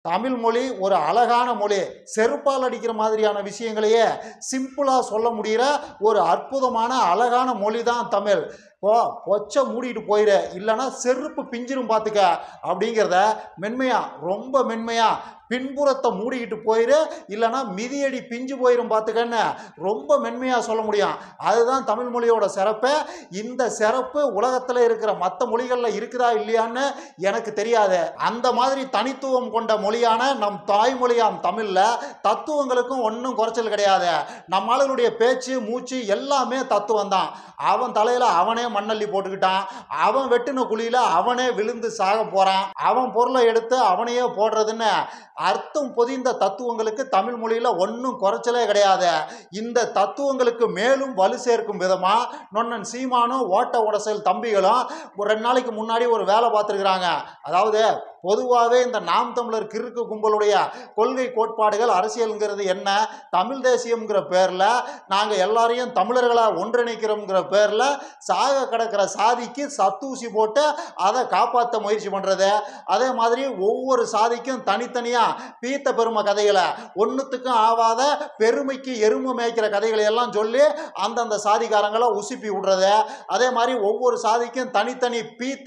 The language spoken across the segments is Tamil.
தமிழ் மொழி ஒரு அழகான மொழி. செருப்பால் அடிக்கிற மாதிரியான விஷயங்களையே சிம்பிளாக சொல்ல முடிகிற ஒரு அற்புதமான அழகான மொழி தான் தமிழ். பொச்சை மூடிட்டு போயிரு, இல்லைன்னா செருப்பு பிஞ்சிரும் பார்த்துக்க அப்படிங்கிறத ரொம்ப மென்மையாக பின்புறத்தை மூடிக்கிட்டு போயிரு, இல்லைன்னா மிதியடி பிஞ்சு போயிரும் பார்த்துக்கன்னு ரொம்ப மென்மையாக சொல்ல முடியும். அதுதான் தமிழ் மொழியோட சிறப்பு. இந்த சிறப்பு உலகத்தில் இருக்கிற மற்ற மொழிகளில் இருக்குதா இல்லையான்னு எனக்கு தெரியாது. அந்த மாதிரி தனித்துவம் கொண்ட மொழியான நம் தாய்மொழியாம் தமிழில் தத்துவங்களுக்கும் ஒன்றும் குறைச்சல் கிடையாது. நம்ம ஆளுடைய பேச்சு மூச்சு எல்லாமே தத்துவம் தான். அவன் தலையில் அவனே மண்ணள்ளி போட்டுக்கிட்டான், அவன் வெட்டின குழியில் அவனே விழுந்து சாக போகிறான், அவன் பொருளை எடுத்து அவனையே போடுறதுன்னு அர்த்தம் பொதிந்த தத்துவங்களுக்கு தமிழ் மொழியில் ஒன்றும் குறைச்சலே கிடையாது. இந்த தத்துவங்களுக்கு மேலும் வலு சேர்க்கும் விதமாக நொன்னன் சீமானும் ஓட்ட உடசல் தம்பிகளும் ஒரு 2 நாளைக்கு முன்னாடி ஒரு வேலை பார்த்துருக்குறாங்க. அதாவது பொதுவாகவே இந்த நாம் தமிழர் கிறுக்கு கும்பலுடைய கொள்கை கோட்பாடுகள் அரசியலுங்கிறது என்ன, தமிழ் தேசியம்ங்கிற பேரில் நாங்கள் எல்லாரையும் தமிழர்களாக ஒன்றிணைக்கிறோங்கிற பேரில் சாக கிடக்கிற சாதிக்கு சத்தூசி போட்டு அதை காப்பாற்ற முயற்சி பண்ணுறது, அதே மாதிரி ஒவ்வொரு சாதிக்கும் தனித்தனியாக பீத்த பெருமை கதைகளை, ஒன்றுத்துக்கும் ஆவாத பெருமைக்கு எருமை மேய்க்கிற கதைகளை எல்லாம் சொல்லி அந்தந்த சாதிக்காரங்களை உசுப்பி விடுறது, அதே மாதிரி ஒவ்வொரு சாதிக்கும் தனித்தனி பீத்த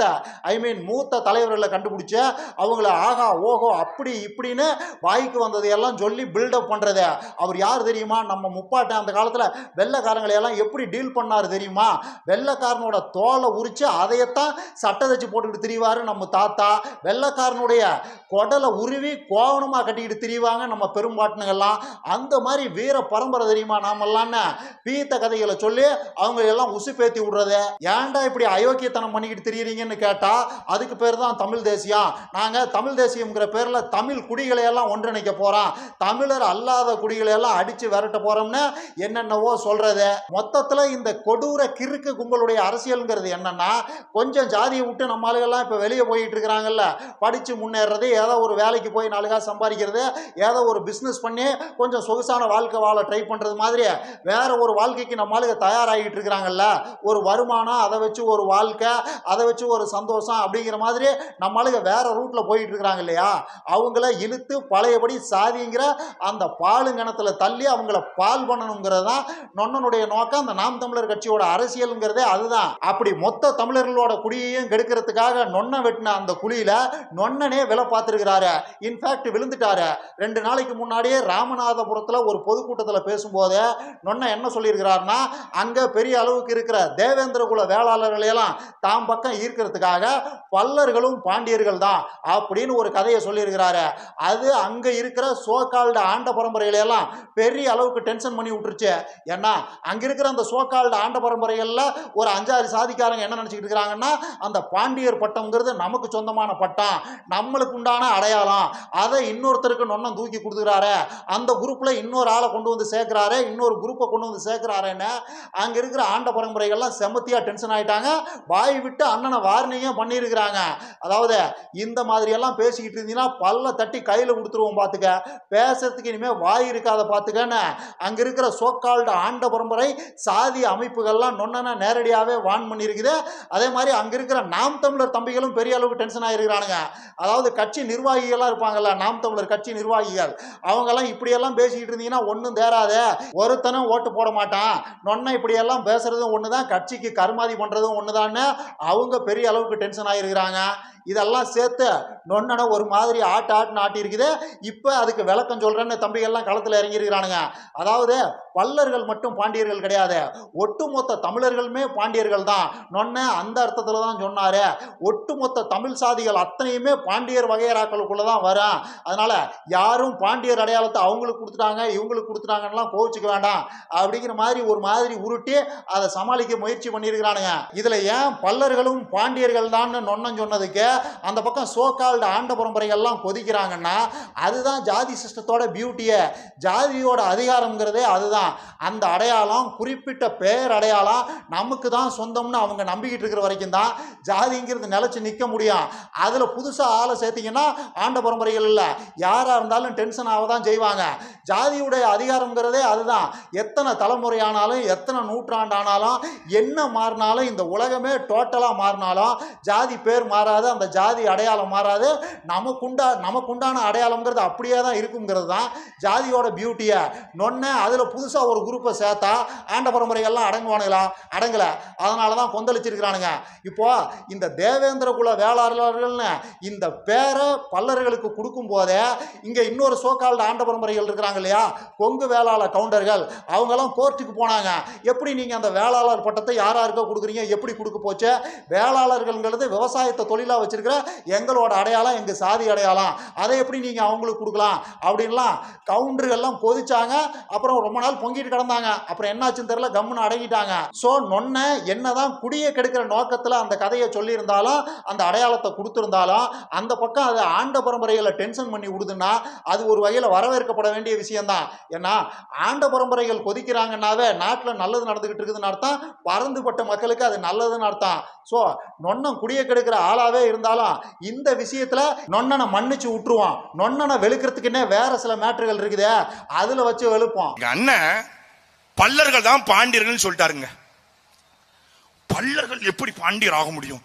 மூத்த தலைவர்களை கண்டுபிடிச்சு அவங்கள ஆகா ஓஹோ அப்படி இப்படின்னு வாய்க்கு வந்ததையெல்லாம் சொல்லி பில்டப் பண்ணுறது. அவர் யார் தெரியுமா? நம்ம முப்பாட்டன் அந்த காலத்தில் வெள்ளைக்காரங்களை எல்லாம் எப்படி டீல் பண்ணார் தெரியுமா? வெள்ளைக்காரனோட தோலை உரிச்சு அதையத்தான் சட்டை தச்சு போட்டுக்கிட்டு திரிவார் நம்ம தாத்தா. வெள்ளைக்காரனுடைய குடலை உருவி கோவணமாக கட்டிக்கிட்டு திரிவாங்க நம்ம பெரும்பாட்டனுங்கள்லாம். அந்த மாதிரி வீர பரம்பரை தெரியுமா நாமெல்லாம்னு பீத்த கதைகளை சொல்லி அவங்க எல்லாம் உசுப்பேத்தி விடுறது. ஏன்டா இப்படி அயோக்கியத்தனம் பண்ணிக்கிட்டு திரியிறீங்கன்னு கேட்டா அதுக்கு பேர் தான் தமிழ் தேசியம். நாங்கள் தமிழ் தேசியம்ங்கிற பேரில் தமிழ் குடிகளை எல்லாம் ஒன்றிணைக்க போகிறோம், தமிழர் அல்லாத குடிகளை எல்லாம் அடித்து விரட்ட போகிறோம்னு என்னென்னவோ சொல்கிறது. மொத்தத்தில் இந்த கொடூர கிறுக்கு கும்பலுடைய அரசியலுங்கிறது என்னன்னா, கொஞ்சம் ஜாதியை விட்டு நம்ம ஆளுகள்லாம் இப்போ வெளியே போயிட்டு இருக்கிறாங்கல்ல, படித்து முன்னேறது, ஏதோ ஒரு வேலைக்கு போய் 4 காசு சம்பாதிக்கிறது, ஏதோ ஒரு பிஸ்னஸ் பண்ணி கொஞ்சம் சொகுசான வாழ்க்கை வாழ ட்ரை பண்ணுறது மாதிரி வேற ஒரு வாழ்க்கைக்கு நம்ம ஆளுங்க தயாராகிட்டு இருக்கிறாங்கல்ல. ஒரு வருமானம், அதை வச்சு ஒரு வாழ்க்கை, அதை வச்சு ஒரு சந்தோஷம் அப்படிங்கிற மாதிரி நம்ம ஆளுங்க வேற ரூட்டில் போயிட்டு இருக்கிறாங்க இல்லையா, அவங்கள இழுத்து பழையபடி சாதிங்கிற அந்த பாலுங்கணத்தில் தள்ளி அவங்கள பால் பண்ணணுங்கிறது தான் நொன்னனுடைய நோக்கம். அந்த நாம் தமிழர் கட்சியோட அரசியலுங்கிறதே அதுதான். அப்படி மொத்த தமிழர்களோட குடியையும் கெடுக்கிறதுக்காக நொன்ன வெட்டின அந்த குழியில நொன்னனே விலை பார்த்துருக்கிறாரு. இன்ஃபேக்ட் விழுந்துட்டாரு. 2 நாளைக்கு முன்னாடியே ராமநாதபுரத்தில் ஒரு பொதுக்கூட்டத்தில் பேசும்போது நொன்ன என்ன சொல்லியிருக்கிறாருன்னா, அங்கே பெரிய அளவுக்கு இருக்கிற தேவேந்திர குல வேளாளர்களையெல்லாம் தாம் பக்கம் ஈர்க்கிறதுக்காக பல்லர்களும் பாண்டியர்கள் தான் அப்படின்னு ஒரு கதையை சொல்லியிருக்கிறாரு. அது அங்கே இருக்கிற சோகால்டு ஆண்ட பரம்பரையிலெல்லாம் பெரிய அளவுக்கு டென்ஷன் பண்ணி விட்டுருச்சு. ஏன்னா அங்கே இருக்கிற அந்த சோகால்டு ஆண்ட பரம்பரைகளில் ஒரு 5-6 சாதிக்காரங்க என்ன நினச்சிக்கிட்டு இருக்கிறாங்கன்னா, அந்த பாண்டியர் பட்டம்ங்கிறது நமக்கு சொந்தமான பட்டம், நம்மளுக்கு உண்டான அடையாளம், அதை இன்னொருத்தருக்கு நொன்னம் தூக்கி கொடுத்துக்கிறாரு, அந்த குரூப்பில் இன்னொரு ஆளை கொண்டு வந்து சேர்க்கிறாரு, இன்னொரு குரூப்பை கொண்டு வந்து சேர்க்கிறாருன்னு அங்கே இருக்கிற ஆண்ட பரம்பரைகள்லாம் செமத்தியாக டென்ஷன் ஆகிட்டாங்க. வாய் விட்டு அண்ணனை வார்னிங்கும் பண்ணியிருக்கிறாங்க. அதாவது இந்த மாதிரியெல்லாம் பேசிக்கிட்டு இருந்தீங்கன்னா பல்ல தட்டி கையில் கொடுத்துருவோம் பார்த்துக்க, பேசுறதுக்கு இனிமேல் வாய் இருக்காத பார்த்துக்கன்னு அங்கே இருக்கிற சோக்கால்டு ஆண்ட பரம்பரை சாதி அமைப்புகள்லாம் நொன்னனை நேரடியாகவே வான் பண்ணியிருக்குது. அதே மாதிரி அங்கே இருக்கிற நாம் தமிழர் தம்பிகளும் பெரிய அளவுக்கு டென்ஷன் ஆகிருக்கிறானுங்க. அதாவது கட்சி நிர்வாகிகள்லாம் இருப்பாங்கல்ல, நாம் தமிழர் கட்சி நிர்வாகிகள், அவங்கெல்லாம் இப்படியெல்லாம் பேசிக்கிட்டு இருந்தீங்கன்னா ஒன்றும் தேராது, ஒருத்தனும் ஓட்டு போட மாட்டான், நொன்னை இப்படியெல்லாம் பேசுறதும் ஒன்று தான், கட்சிக்கு கருமாதி பண்ணுறதும் ஒன்று தான்னு அவங்க பெரிய அளவுக்கு டென்ஷன் ஆகிருக்கிறாங்க. இதெல்லாம் சேர்த்து நொன்னனை ஒரு மாதிரி ஆட்டுன்னு ஆட்டியிருக்குது. இப்போ அதுக்கு விளக்கம் சொல்கிறேன்னு தம்பிகள்லாம் களத்தில் இறங்கியிருக்கிறானுங்க. அதாவது பல்லர்கள் மட்டும் பாண்டியர்கள் கிடையாது, ஒட்டுமொத்த தமிழர்களுமே பாண்டியர்கள் தான். நொன்ன அந்த அர்த்தத்தில் தான் சொன்னார். ஒட்டுமொத்த தமிழ் சாதிகள் அத்தனையுமே பாண்டியர் வகையறாக்களுக்குள்ள தான் வரும். அதனால் யாரும் பாண்டியர் அடையாளத்தை அவங்களுக்கு கொடுத்துட்டாங்க இவங்களுக்கு கொடுத்துட்டாங்கலாம் கோவிச்சுக்க வேண்டாம் அப்படிங்கிற மாதிரி ஒரு மாதிரி உருட்டி அதை சமாளிக்க முயற்சி பண்ணியிருக்கிறானுங்க. இதில் ஏன் பல்லர்களும் பாண்டியர்கள் தான் நொன்னன் சொன்னதுக்கு அந்த பக்கம் சோகால்டு ஆண்ட பரம்பரைகள்லாம் கொதிக்கிறாங்கன்னா, அதுதான் ஜாதி சிஸ்டத்தோட பியூட்டியே. ஜாதியோட அதிகாரம்ங்கிறதே அதுதான். அந்த அடையாளம், குறிப்பிட்ட பேர் அடையாளம் நமக்கு தான் சொந்தம்னு அவங்க நம்பிக்கிட்டு இருக்கிற வரைக்கும் தான் ஜாதிங்கிறது நிலைச்சு நிற்க முடியும். அதில் புதுசாக ஆளை சேர்த்திங்கன்னா ஆண்ட பரம்பரைகள் இல்லை, யாராக இருந்தாலும் டென்ஷன் ஆக தான் செய்வாங்க. ஜாதியுடைய அதிகாரம்ங்கிறதே அதுதான். எத்தனை தலைமுறையானாலும் எத்தனை நூற்றாண்டானாலும் என்ன மாறினாலும் இந்த உலகமே டோட்டலாக மாறினாலும் ஜாதி பேர் மாறாது, அந்த அந்த ஜாதி அடையாளம் மாறாது. நமக்குண்டான அடையாளம்ங்கிறது அப்படியே தான் இருக்குங்கிறது தான் ஜாதியோட பியூட்டியை. நொன்ன அதில் புதுசாக ஒரு குரூப்பை சேர்த்தா ஆண்ட பரம்பரைகள்லாம் அடங்குவானுங்களா? அடங்கலை. அதனால தான் கொந்தளிச்சிருக்கிறானுங்க. இப்போ இந்த தேவேந்திர குல வேளாளர்கள்னு இந்த பேரை பல்லர்களுக்கு கொடுக்கும் போதே இங்கே இன்னொரு சோகால்டு ஆண்ட பரம்பரைகள் இருக்கிறாங்க இல்லையா, கொங்கு வேளாளர் கவுண்டர்கள், அவங்கெல்லாம் கோர்ட்டுக்கு போனாங்க. எப்படி நீங்கள் அந்த வேளாளர் பட்டத்தை யாராருக்கோ கொடுக்குறீங்க, எப்படி கொடுக்க போச்சு? வேளாளர்கள்ங்கிறது விவசாயத்தை தொழிலாக வச்சிருக்கிற எங்களோட அடையாளம், எங்கள் சாதி அடையாளம், அதை எப்படி நீங்கள் அவங்களுக்கு கொடுக்கலாம் அப்படின்லாம் கவுண்டர்கள்லாம் கொதிச்சாங்க. அப்புறம் ரொம்ப நாள் பொங்கிட்டு கிடந்தாங்க. அப்புறம் என்னாச்சுன்னு தெரியல, கம்முன்னு அடங்கிட்டாங்க. ஸோ நொன்ன என்னதான் குடியை கெடுக்கிற நோக்கத்தில் அந்த கதையை சொல்லியிருந்தாலும், அந்த அடையாளத்தை கொடுத்துருந்தாலும், அந்த பக்கம் அது ஆண்ட பரம்பரைகளை டென்ஷன் பண்ணி விடுதுன்னா அது ஒரு வகையில் வரவேற்கப்பட வேண்டிய விஷயம்தான். ஏன்னா ஆண்ட பரம்பரைகள் கொதிக்கிறாங்கன்னாவே நாட்டில் நல்லது நடந்துகிட்டு இருக்குதுன்னு அர்த்தம், பறந்துபட்ட மக்களுக்கு அது நல்லதுன்னு அர்த்தம். ஸோ நொன்னன் குடியை கெடுக்கிற ஆளாவே இருந்தாலும் இந்த விஷயத்தில் நொன்னனை மன்னிச்சு விட்டுருவோம். நொன்னனை வெளுக்கிறதுக்குன்னே வேற சில மேட்டர்கள் இருக்குது, அதில் வச்சு வெளுப்போம். அண்ணன் பல்லர்கள் தான் பாண்டியர்கள் சொல்லிட்டாருங்க. பல்லர்கள் எப்படி பாண்டியர் ஆக முடியும்?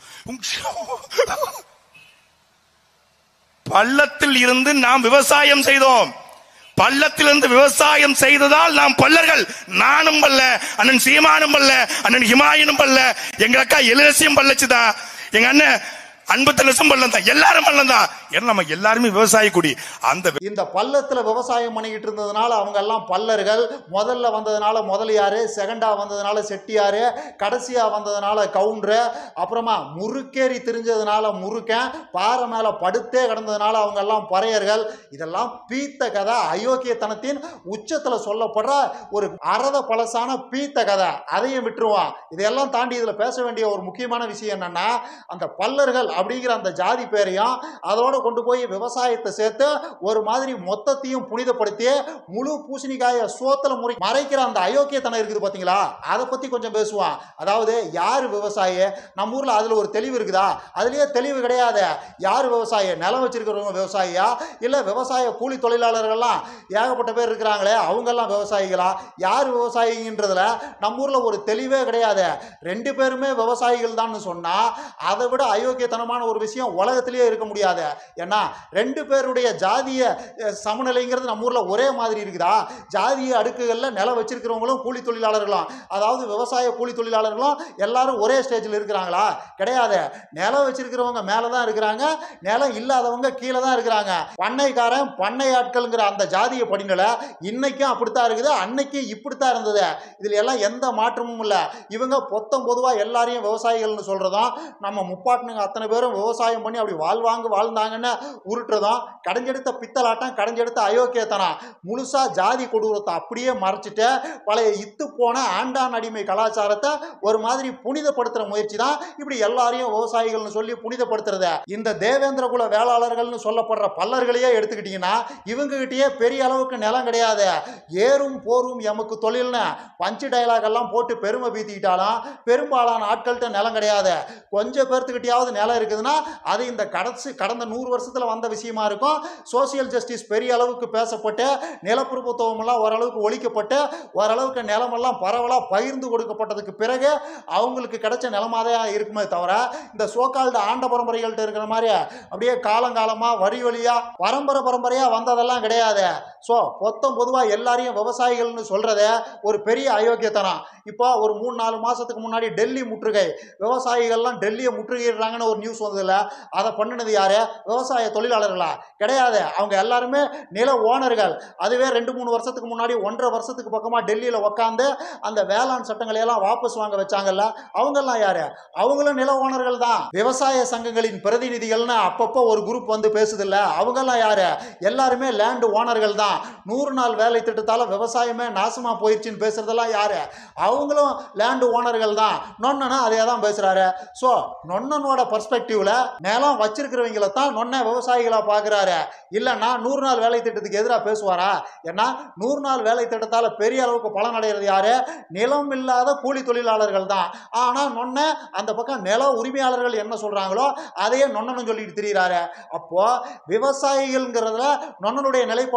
பள்ளத்தில் இருந்து நாம் விவசாயம் செய்தோம். பள்ளத்திலிருந்து விவசாயம் செய்ததால் நாம் பல்லர்கள். நானும் பல்ல, அண்ணன் சீமானும் பல்ல, அண்ணன் ஹிமாயனும் பல்ல, எங்க அக்கா எலிரசியும் பல்லச்சுதான், எங்க அண்ணன் அன்பு லட்சம் பள்ளம் தான், எல்லாரும் பள்ளம் தான். ஏன்னா நம்ம எல்லாருமே விவசாய குடி. இந்த பள்ளத்துல விவசாயம் பண்ணிக்கிட்டு இருந்ததுனால அவங்க எல்லாம் பல்லர்கள். முதல்ல வந்ததுனால முதலியாரு, செகண்டா வந்ததுனால செட்டியாரு, கடைசியா வந்ததுனால கவுண்டரு, அப்புறமா முறுக்கேறி திரிஞ்சதுனால முறுக்கன், பாறை மேல படுத்தே கிடந்ததுனால அவங்க எல்லாம் பறையர்கள். இதெல்லாம் பீத்த கதை, அயோக்கியத்தனத்தின் உச்சத்துல சொல்லப்படுற ஒரு அறத பழசான பீத்த கதை. அதையும் விட்டுருவான். இதையெல்லாம் தாண்டி இதுல பேச வேண்டிய ஒரு முக்கியமான விஷயம் என்னன்னா, அந்த பல்லர்கள் அப்படிங்கிற அந்த ஜாதி பேரையும் அதோட கொண்டு போய் விவசாயத்தை சேர்த்து ஒரு மாதிரி மொத்தத்தையும் புனிதப்படுத்தி முழு பூசணிக்காய சோத்துல மறைக்கிற அந்த அயோக்கியத்தனம் இருக்குது பாத்தீங்களா, அதை பத்தி கொஞ்சம் பேசுவான். அதாவது யாரு விவசாயி? நம்ம ஊர்ல அதுல ஒரு தெளிவு இருக்குதா? அதுலயே தெளிவு கிடையாது. யாரு விவசாயி? நிலம் வச்சிருக்கிறவங்க விவசாயியா, இல்ல விவசாய கூலி தொழிலாளர்கள்லாம் ஏகப்பட்ட பேர் இருக்கிறாங்களே அவங்க எல்லாம் விவசாயிகளா? யார் விவசாயின்றதுல நம்ம ஊர்ல ஒரு தெளிவே கிடையாது. ரெண்டு பேருமே விவசாயிகள் தான் சொன்னா அதை விட அயோக்கியத்தனமான ஒரு விஷயம் உலகத்திலேயே இருக்க முடியாது. ஏன்னா ரெண்டு பேருடைய ஜாதிய சமநிலைங்கிறது நம்ம ஊர்ல ஒரே மாதிரி இருக்குதா? ஜாதிய அடுக்குகள்ல நிலம் வச்சிருக்கிறவங்களும் கூலி தொழிலாளர்களும், அதாவது விவசாய கூலி தொழிலாளர்களும் எல்லாரும் ஒரே ஸ்டேஜில் இருக்கிறாங்களா? கிடையாது. நிலம் வச்சிருக்கிறவங்க மேலதான் இருக்கிறாங்க, நிலம் இல்லாதவங்க கீழே தான் இருக்கிறாங்க. பண்ணைக்காரன் பண்ணை ஆட்கள்ங்கிற அந்த ஜாதிய படிநிலை இன்னைக்கும் அப்படித்தான் இருக்குது, அன்னைக்கு இப்படித்தான் இருந்தது. இதுல எல்லாம் எந்த மாற்றமும் இல்லை. இவங்க பொதுவா எல்லாரையும் விவசாயிகள்னு சொல்றதும், நம்ம முப்பாட்டுங்க அத்தனை பேரும் விவசாயம் பண்ணி அப்படி வாழ்ந்தாங்கன்னு உருட்டுறதும் கடைஞ்செடுத்த பித்தலாட்டம், கடைஞ்செடுத்த அயோக்கியத்தனம். முழுசா ஜாதி கொடூரத்தை அப்படியே மறைச்சிட்டு பழைய இத்து போன ஆண்டான் அடிமை கலாச்சாரத்தை ஒரு மாதிரி புனிதப்படுத்துற முயற்சி தான் இப்படி எல்லாரையும் விவசாயிகள்னு சொல்லி புனிதப்படுத்துறத. இந்த தேவேந்திர குல வேளாளர்கள்னு சொல்லப்படுற பல்லர்களையே எடுத்துக்கிட்டீங்கன்னா இவங்க கிட்டயே பெரிய அளவுக்கு நிலம் கிடையாது. ஏறும் போரும் எமக்கு தொழில்னு பஞ்சு டயலாக் எல்லாம் போட்டு பெருமை பீத்திக்கிட்டாலும் பெரும்பாலான ஆட்கள்கிட்ட நிலம் கிடையாது. கொஞ்சம் பேர்த்துக்கிட்டையாவது நிலம் இருக்குதுன்னா அது இந்த கடந்த 100 வருஷத்துல வந்த விஷயமா இருக்கும். சோசியல் ஜஸ்டிஸ் பெரிய அளவுக்கு பேசப்பட்டு நிலப்பிரபுத்துவம் எல்லாம் ஓரளவுக்கு ஒழிக்கப்பட்டு ஓரளவுக்கு நிலமெல்லாம் பரவலாக பகிர்ந்து கொடுக்கப்பட்டதுக்கு பிறகு அவங்களுக்கு கிடைச்ச நிலமாதே இருக்குமே தவிர இந்த சோகால்டு ஆண்ட பரம்பரைகள்ட்ட இருக்கிற மாதிரி அப்படியே காலங்காலமா வரி வழியா பரம்பரையா வந்ததெல்லாம் கிடையாது. ஸோ பொதுவாக எல்லாரையும் விவசாயிகள்னு சொல்றதே ஒரு பெரிய அயோக்கியத்தனம். இப்போ ஒரு 3-4 மாசத்துக்கு முன்னாடி டெல்லி முற்றுகை, விவசாயிகள்லாம் டெல்லியை முற்றுகையிடுறாங்கன்னு ஒரு நியூஸ் வந்ததில்ல, அதை பண்ணினது யாரு? விவசாய தொழிலாளர்களா? கிடையாது. அவங்க எல்லாருமே நில ஓனர்கள். அதுவே 2-3 வருஷத்துக்கு முன்னாடி 1.5 வருஷத்துக்கு பக்கமா டெல்லியில உட்காந்து அந்த வேளாண் சட்டங்களை எல்லாம் வாபஸ் வாங்க வச்சாங்கல்ல, அவங்கெல்லாம் யாரு? அவங்களும் நில ஓனர்கள் தான். விவசாய சங்கங்களின் பிரதிநிதிகள்னு அப்பப்போ ஒரு குரூப் வந்து பேசுதில்ல, அவங்கெல்லாம் யாரு? எல்லாருமே லேண்ட் ஓனர்கள் தான். 100 நாள் வேலை திட்டத்தால விவசாயமே நாசமா போயிடுச்சுன்னு பேசுறதெல்லாம் யாரு? அவங்களும் லேண்ட் ஓனர்கள் தான். நொன்னா அதே தான் பேசுறாரு. ஸோ நொன்னனோட பர்ஸ்பெக்டிவ்ல நிலம் வச்சிருக்கிறவங்கள தான் நொன்ன விவசாயிகளா பார்க்குறாரு. இல்லைன்னா 100 நாள் வேலை திட்டத்துக்கு எதிராக பேசுவாரா? ஏன்னா 100 நாள் வேலை திட்டத்தால் பெரிய அளவுக்கு பலன் அடைகிறது யாரு? நிலம் இல்லாத கூலி தொழிலாளர்கள் தான். ஆனால் நொன்ன அந்த பக்கம் நில உரிமையாளர்கள் என்ன சொல்றாங்களோ அதையே நொன்னன்னு சொல்லிட்டு திரிகிறாரு. அப்போ விவசாயிகள்ங்கிறதுல நொன்னனுடைய நிலைப்பாடு என்ன?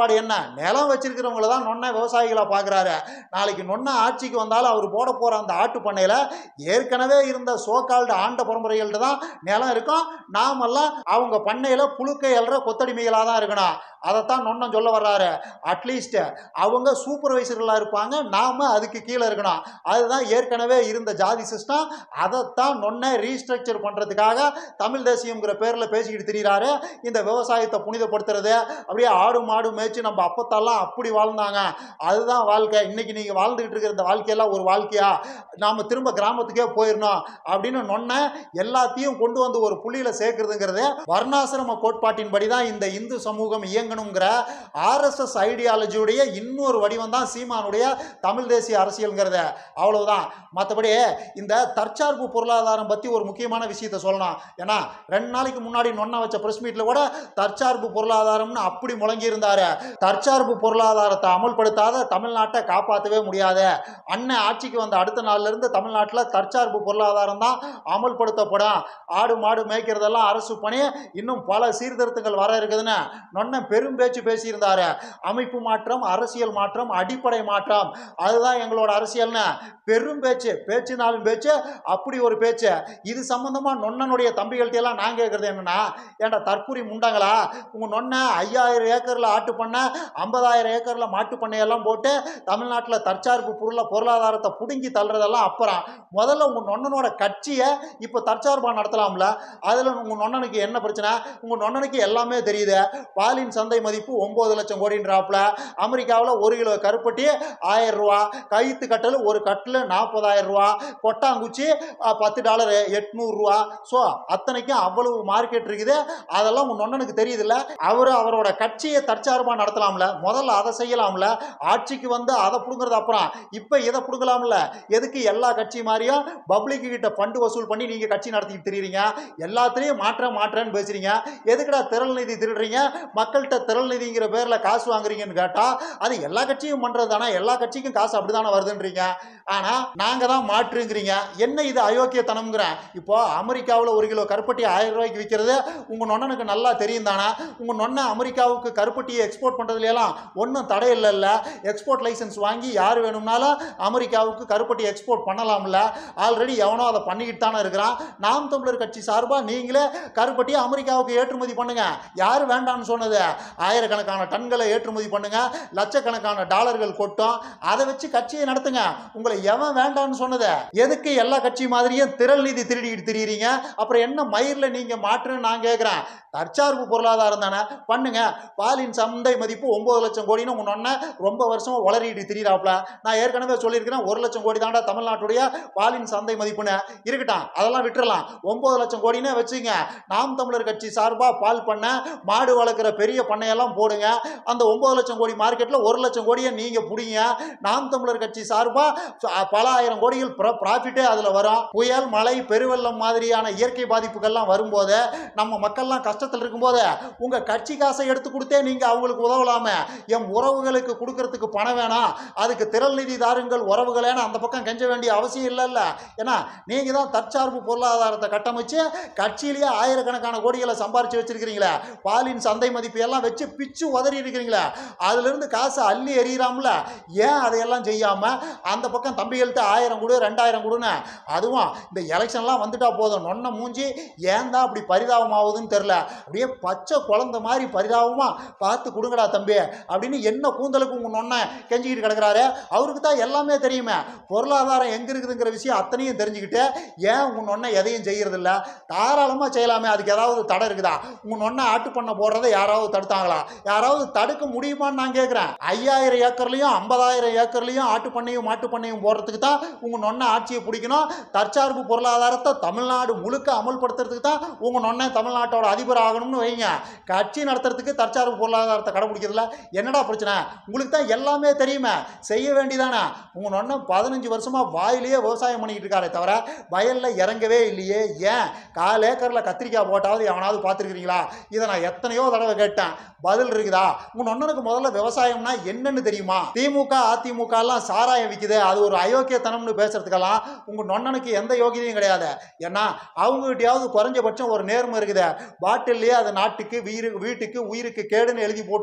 நிலம் வச்சிருக்கிறவங்கள தான் நொண்ணை விவசாயிகளை பார்க்குறாரு. நாளைக்கு நொண்ணை ஆட்சிக்கு வந்தாலும் அவர் போட போகிற அந்த ஆட்டு பண்ணையில் ஏற்கனவே இருந்த சோகால்டு ஆண்ட பரம்பரைகள்ட்ட தான் நிலம் இருக்கும். நாமெல்லாம் அவங்க பண்ணையில் புழுக்கை எழுற கொத்தடிமைகளாக தான் இருக்கணும். அதைத்தான் நொண்ணன் சொல்ல வர்றாரு. அட்லீஸ்ட் அவங்க சூப்பர்வைசர்களாக இருப்பாங்க, நாம அதுக்கு கீழே இருக்கணும். அதுதான் ஏற்கனவே இருந்த ஜாதி சிஸ்டம். அதைத்தான் நொண்ணை ரீஸ்ட்ரக்சர் பண்ணுறதுக்காக தமிழ் தேசியம்ங்கிற பேரில் பேசிக்கிட்டு திரிகிறாரு. இந்த விவசாயத்தை புனிதப்படுத்துறது, அப்படியே ஆடு மாடு மேய்ச்சி நம்ம அப்பத்தாலாம் அப்படி வாழ்ந்தாங்க, அதுதான் வாழ்க்கை, இன்னைக்கு நீங்கள் வாழ்ந்துகிட்டு இருக்கிற இந்த வாழ்க்கையெல்லாம் ஒரு வாழ்க்கையா, நாம் திரும்ப கிராமத்துக்கே போயிடணும் அப்படின்னு நொண்ணை எல்லாத்தையும் கொண்டு வந்து ஒரு புள்ளியில் சேர்க்கறதுங்கிறது வர்ணாசிரம கோட்பாட்டின்படி தான் இந்த இந்து சமூகம் இயங்கணுங்கிற ஆர்எஸ்எஸ் ஐடியாலஜியுடைய இன்னொரு வடிவம் தான் சீமானுடைய தமிழ் தேசிய அரசியல்ங்கிறத. அவ்வளவுதான். மற்றபடி இந்த தற்சார்பு பொருளாதாரம் பற்றி ஒரு முக்கியமான விஷயத்தை சொல்லணும். ஏன்னா 2 நாளைக்கு முன்னாடி நொண்ணை வச்ச பிரஸ் மீட்ல கூட தற்சார்பு பொருளாதாரம்னு அப்படி முழங்கி இருந்தாரு. தற்சார்பு பொருளாதாரத்தை அமல்படுத்தாத தமிழ்நாட்டை காப்பாற்றவே முடியாது. அண்ணன் ஆட்சிக்கு வந்த அடுத்த நாள்ல இருந்து தமிழ்நாட்டில் தற்சார்பு பொருளாதாரம் தான் அமல்படுத்தப்படும். ஆடு மாடு மேய்க்கிறதெல்லாம் அரசு பணி, இன்னும் பல சீர்திருத்தங்கள் வர இருக்குதுன்னு நொண்ணை பெரும் பேச்சு பேசியிருந்தாரு. அமைப்பு மாற்றம், அரசியல் மாற்றம், அடிப்படை மாற்றம், அதுதான் எங்களோட அரசியல்னு பெரும் பேச்சு. பேச்சுனாலும் பேச்சு, அப்படி ஒரு பேச்சு. இது சம்பந்தமா நொண்ணனுடைய தம்பிகள்ட்ட எல்லாம் நான் கேட்கறது என்னன்னா, ஏன்டா தற்கூரி முண்டாங்களா, உங்க நொண்ணை 5000 ஏக்கர்ல ஆட்டு பண்ண 50,000 ஏக்கர்ல மாட்டு பண்ணையெல்லாம் போட்டு தமிழ்நாட்டில் தற்சார்பு பொருளாதாரத்தை புடுங்கி தள்ளுறதெல்லாம் அப்புறம், முதல்ல உங்க நொண்ணனோட கட்சியை இப்போ தற்சார்பா நடத்தலாம்ல. அதில் உங்க நொண்ணனுக்கு என்ன பிரச்சனை? உங்க நொண்ணனுக்கு எல்லாமே தெரியுது. பாலின் சந்தை மதிப்பு 9 லட்சம் கோடின்றாப்புல. அமெரிக்காவில் 1 கிலோ கருப்பட்டி 1000 ரூபா, கயிற்று கட்டல் ஒரு கட்டில் 40,000 ரூபா, கொட்டாங்குச்சி $10 800 ரூபா. ஸோ அத்தனைக்கும் அவ்வளவு மார்க்கெட் இருக்குது. அதெல்லாம் உங்க நொண்ணனுக்கு தெரியுதுல்ல. அவரோட கட்சியை தற்சார்பா நடத்தலாம்ல, முதல்ல அதை செய்யலாம்ல. ஆட்சிக்கு வந்து அதை புடுங்கிறது அப்புறம், இப்போ இதை புடுங்கலாம்ல. எதுக்கு எல்லா கட்சி மாதிரியும் பப்ளிக் கிட்ட ஃபண்டு வசூல் பண்ணி நீங்க கட்சி நடத்திட்டு தெரியுறீங்க? எல்லாத்திலையும் மாற்றேன்னு பேசுறீங்க. எதுக்குடா திரள் நிதி திருடுறீங்க, மக்கள்கிட்ட திரள் நிதிங்கிற பேர்ல காசு வாங்குறீங்கன்னு கேட்டா, அது எல்லா கட்சியும் பண்றது தானே, எல்லா கட்சிக்கும் காசு அப்படிதானே வருதுன்றீங்க. ஆனா நாங்க தான் மாற்றுங்கிறீங்க. என்ன இது அயோக்கியத்தனம்ங்கிறேன். இப்போ அமெரிக்காவில் 1 கிலோ கருப்பட்டி 1000 ரூபாய்க்கு விற்கிறது உங்க நொண்ணனுக்கு நல்லா தெரியும் தானே. உங்க நொண்ணை அமெரிக்காவுக்கு கருப்பட்டியை எக்ஸ்போர்ட் பண்றதுலாம் ஒன்றும் தடை இல்லைல்ல. எக்ஸ்போர்ட் லைசன்ஸ் வாங்கி யார் வேணும்னாலும் அமெரிக்காவுக்கு கருப்பட்டி எக்ஸ்போர்ட் பண்ணலாம்ல. ஆல்ரெடி எவனோ அதை பண்ணிக்கிட்டு தானே இருக்கிறான். நாம் தமிழர் கட்சி சார்பா நீங்களே கருப்பட்டியை அமெரிக்காவுக்கு ஏற்றுமதி பண்ணுங்க. யார் வேண்டான்னு சொன்னது? ஆயிரக்கணக்கான டன்களை ஏற்றுமதி பண்ணுங்க, லட்சக்கணக்கான டாலர்கள் கொட்டும், அதை வச்சு கட்சியை நடத்துங்க. உங்களை எவன் வேண்டான்னு சொன்னது? எதுக்கு எல்லா கட்சி மாதிரியும் திரள் நிதி திருடிக்கிட்டு திரியுறீங்க? அப்புறம் என்ன மயிரில் நீங்க மாற்றுன்னு நான் கேட்கிறேன். தற்சார்பு பொருளாதாரம் தானே பண்ணுங்க. பாலின் சந்தை மதிப்பு 9 லட்சம் கோடின்னு உங்க நொண்ணை ரொம்ப வருஷம் உளறிட்டு திரியிறாப்ல. நான் ஏற்கனவே சொல்லியிருக்கிறேன், 1 லட்சம் கோடி தாண்டா தமிழ்நாட்டுடைய பாலின் சந்தை மதிப்புன்னு. இருக்கட்டும், அதெல்லாம் விட்டுறலாம். 9 லட்சம் கோடினே வச்சுங்க. நாம் தமிழர் கட்சி சார்பா பால் பண்ண, மாடு வளர்க்குற பெரிய பண்ணையெல்லாம் போடுங்க. அந்த 9 லட்சம் கோடி மார்க்கெட்டில் 1 லட்சம் கோடியை நீங்கள் பிடிங்க. நாம் தமிழர் கட்சி சார்பா பல ஆயிரம் கோடிகள் ப்ராஃபிட்டே அதில் வரும். புயல், மழை, பெருவெள்ளம் மாதிரியான இயற்கை பாதிப்புகள்லாம் வரும்போது, நம்ம மக்கள்லாம் கஷ்டத்தில் இருக்கும்போது உங்கள் கட்சி காசை எடுத்து கொடுத்தே நீங்கள் அவங்களுக்கு உதவலாம. என் உறவுகளுக்கு கொடுக்கறதுக்கு பணம் வேணாம், அதுக்கு திரள் நிதி தாருங்கள் உறவுகளேன்னு அந்த பக்கம் கெஞ்ச வேண்டிய அவசியம் இல்லைல்ல. ஏன்னா நீங்கள் தான் தற்சார்பு பொருளாதாரத்தை கட்டமைச்சு கட்சியிலேயே ஆயிரக்கணக்கான கோடிகளை சம்பாரிச்சு வச்சிருக்கிறீங்களே. பாலின் சந்தை மதிப்பு எல்லாம் வச்சு பிச்சு உதறி இருக்கிறீங்களே. அதிலிருந்து காசு அள்ளி எறிகிறாம்ல. ஏன் அதையெல்லாம் செய்யாமல் அந்த பக்கம் தம்பிகள்கிட்ட 1000 கொடு 2000 கொடுன்னு, அதுவும் இந்த எலெக்ஷன்லாம் வந்துட்டா போதும் நொண்ணை மூஞ்சி ஏன் தான் அப்படி பரிதாபம் ஆகுதுன்னு தெரில. அப்படியே பச்சை குழந்தை மாதிரி பரிதாபமாக பார்த்து கொடுங்கடா தம்பி அப்படின்னு என்ன கூந்தலுக்கு உங்கள் நொண்ணை கெஞ்சிக்கிட்டு கிடக்கிறாரு. அவருக்கு தான் எல்லாமே தெரியுமே. பொருளாதாரம் எங்கே இருக்குதுங்கிற விஷயம் அத்தனையும் தெரிஞ்சுக்கிட்டு ஏன் உங்கள் நொண்ணை எதையும் செய்யறதில்ல? தாராளமாக செய்யலாமே. அதுக்கு ஏதாவது தடை இருக்குதா? உங்கள் நொண்ணை ஆட்டு பண்ண போடுறதை யாராவது தடுத்தாங்களா? யாராவது தடுக்க முடியுமான்னு நான் கேட்குறேன். 5000 ஏக்கர்லையும் 50,000 ஏக்கர்லையும் ஆட்டு பண்ணையும் மாட்டு பண்ணையும் போடுறதுக்கு தான் உங்கள் நொண்ணை ஆட்சியை பிடிக்கணும். தற்சார்பு பொருளாதாரத்தை தமிழ்நாடு முழுக்க அமல்படுத்துறதுக்கு தான் உங்கள் நொண்ணை தமிழ்நாட்டோட அதிபர் ஆகணும்னு வைங்க. கட்சி நடத்துறதுக்கு தற்சார்பு பொருளாதாரத்தை கடைபிடிக்கிறதுல என்னடா பிரச்சனை? உங்களுக்கு தான் எல்லாமே தெரியுமே, செய்ய வேண்டியதானே. உங்கள் நொண்ணை 15 வருஷமாக வாயிலேயே விவசாயம் பண்ணிக்கிட்டு இருக்காரே தவிர வயலில் இறங்கவே இல்லையே. ஏன் 4 ஏக்கரில் கத்திரிக்காய் போட்டாவது எவனாவது பார்த்துருக்கிறீங்களா? இதை நான் எத்தனையோ தடவை கேட்டேன், பதில் இருக்குதா? உங்கள் நொண்ணனுக்கு முதல்ல விவசாயம்னா என்னன்னு தெரியுமா? திமுக அதிமுக எல்லாம் சாராயம் விற்குது, அது ஒரு அயோக்கியத்தனம்னு பேசுறதுக்கெல்லாம் உங்கள் நொண்ணனுக்கு எந்த யோகியதையும் கிடையாது. ஏன்னா அவங்ககிட்டயாவது குறைஞ்சபட்சம் ஒரு நேர்மை இருக்குது. பாட்டிலேயே அது நாட்டுக்கு வீட்டுக்கு உயிருக்கு கேடுன்னு எழுதி போட்டிருக்கிறாங்க.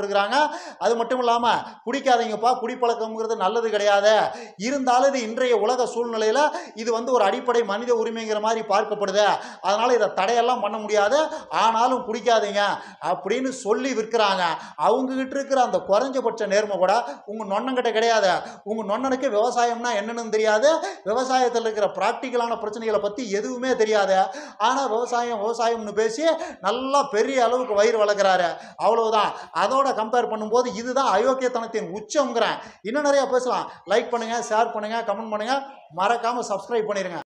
அது மட்டும் இல்லாமல் குடிக்காதீங்கப்பா, குடிப்பழக்கம்ங்கிறது நல்லது கிடையாது. இருந்தாலும் இது இன்றைய உலக சூழ்நிலையில் இது வந்து ஒரு அடிப்படை மனித உரிமைங்கிற மாதிரி பார்க்கப்படுது. அதனால் இதை தடையெல்லாம் பண்ண முடியாது. ஆனாலும் குடிக்காதீங்க அப்படின்னு சொல்லி விற்கிறாங்க. அவங்ககிட்ட இருக்கிற அந்த குறைஞ்சபட்ச நேர்மை கூட உங்கள் நொண்ணங்கிட்ட கிடையாது. உங்கள் நொண்ணனுக்கு விவசாயம்னா என்னன்னு தெரியாது, விவசாயத்தில் இருக்கிற ப்ராக்டிக்கலான பிரச்சனைகளை பற்றி எதுவுமே தெரியாது. ஆனால் விவசாயம்னு பேசி நல்லா பெரிய அளவுக்கு வயிறு வளர்க்குறாரு, அவ்வளவுதான். அதோட கம்பேர் பண்ணும்போது இதுதான் அயோக்கியத்தனத்தின் உச்சம்ங்கிறேன். இன்னும் நிறைய பேசலாம். லைக் பண்ணுங்க, ஷேர் பண்ணுங்க, கமெண்ட் பண்ணுங்க, மறக்காம சப்ஸ்கிரைப் பண்ணிருங்க.